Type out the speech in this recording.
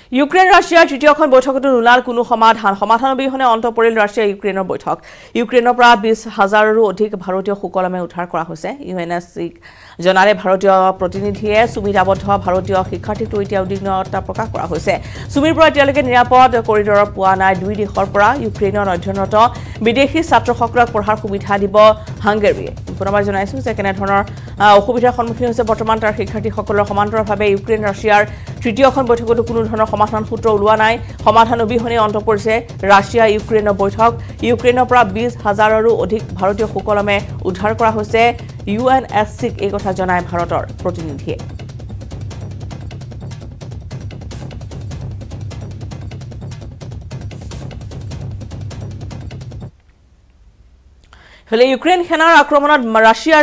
Ukraine ৰাছিয়াৰ তৃতীয়খন বৈঠকত নোলাল কোনো সমাধান অবিহনে অন্ত পৰিল ৰাছিয়া ইউক্ৰেইনৰ বৈঠক ইউক্ৰেইনৰ পৰা 20,000ৰো অধিক ভাৰতীয় সুকলমে উদ্ধাৰ কৰা হৈছে ইউএনএছচিক জনালে ভাৰতীয় প্ৰতিনিধিয়ে সুমিত আবদ্ধ ভাৰতীয় শিক্ষাৰ্থীক এতিয়া উদ্বিগ্নতা প্ৰকাশ কৰা হৈছে সুমিৰ পৰা এতিয়ালৈকে নিৰাপদ কৰিডৰৰ পোৱা নাই দুই দেশৰ পৰা ইউক্ৰেইনৰ অধ্যয়নৰত বিদেশী ছাত্ৰসকলক পঢ়াৰ সুবিধা দিব হাংগেৰীয়ে পুনৰবাৰ জনাইছো যে কেনে ধৰণৰ অসুবিধাৰ সন্মুখীন হৈছে বৰ্তমান তাৰ শিক্ষাৰ্থীসকলৰ সমান্তৰালভাৱে ইউক্ৰেইন ৰাছিয়াৰ তৃতীয়খন বৈঠকত কোনো ধৰণৰ সমাধান সূত্ৰ ওলোৱা নাই সমাধান অবিহনে অন্ত পৰিছে ৰাছিয়া ইউক্ৰেইনৰ বৈঠক ইউক্ৰেইনৰ পৰা 20,000ৰো অধিক ভাৰতীয় সুকলমে উদ্ধাৰ কৰা হৈছে ইউএনএছচিক এই কথা জনায় ভাৰতৰ প্ৰতিনিধিয়ে ইউক্ৰেইন সেনাৰ আক্ৰমণত ৰাছিয়াৰ